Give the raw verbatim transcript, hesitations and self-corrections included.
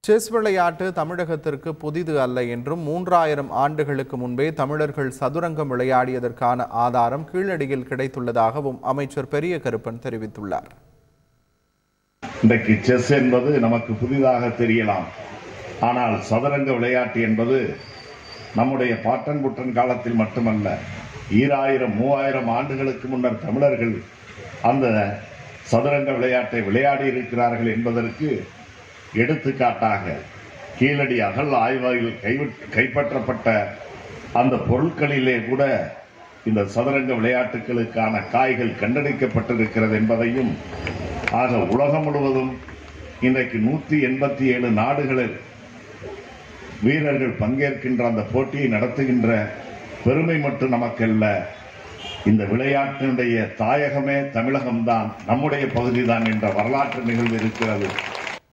Chess விளையாட்டு தமிழகத்திற்கு புதிது அல்ல என்றும் மூன்றாயிரம் ஆண்டுகளுக்கு முன்பே தமிழர்கள் சதுரங்கம் விளையாடியதற்கான ஆதாரம் கீழடியில் கிடைத்துள்ளதாகவும் அமைச்சர் பெரியகருப்பன் தெரிவித்துள்ளார். இன்றைக்கு செஸ் என்பது நமக்கு புதிதாக தெரியலாம். ஆனால் சதுரங்க விளையாட்டு என்பது நம்முடைய பாட்டன் புட்டன் காலத்தில் மட்டுமல்ல, ஈராயிரம் மூவாயிரம் ஆண்டுகளுக்கு முன்னர் தமிழர்கள் அந்த சதுரங்க விளையாட்டை விளையாடி இருக்கிறார்கள் என்பதற்கு எடுத்துக்காட்டாக கீழடி அகழ் ஆய்வில் கைப்பற்றப்பட்ட அந்த பொருட்களிலே கூட இந்த சதுரங்க விளையாட்டுகளுக்கான காய்கள் கண்டெடுக்கப்பட்டிருக்கிறது என்பதையும், ஆக உலகம் முழுவதும் இன்றைக்கு நூற்றி எண்பத்தி ஏழு நாடுகளில் வீரர்கள் பங்கேற்கின்ற அந்த போட்டியை நடத்துகின்ற பெருமை மட்டும் நமக்கல்ல, இந்த விளையாட்டினுடைய தாயகமே தமிழகம்தான், நம்முடைய பகுதிதான் என்ற வரலாற்று நிகழ்வு இருக்கிறது.